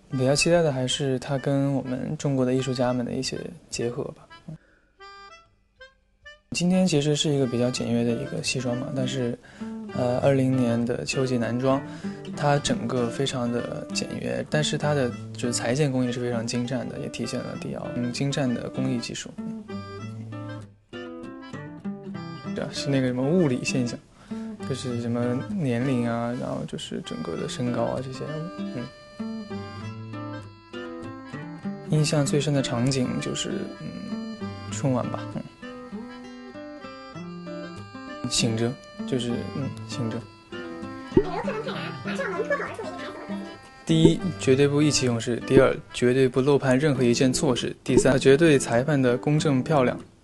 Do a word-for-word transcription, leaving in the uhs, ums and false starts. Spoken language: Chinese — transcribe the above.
比较期待的还是它跟我们中国的艺术家们的一些结合吧。今天其实是一个比较简约的一个西装嘛，但是，呃，二零年的秋季男装，它整个非常的简约，但是它的就是裁剪工艺是非常精湛的，也体现了迪奥嗯精湛的工艺技术。对啊，是那个什么物理现象，就是什么年龄啊，然后就是整个的身高啊这些，嗯。印象最深的场景就是嗯春晚吧，嗯。醒着，就是嗯，醒着。有没有可能太难？马上能脱口而出的一句台词和歌词？第一，绝对不意气用事；第二，绝对不漏判任何一件错事；第三，绝对裁判的公正漂亮。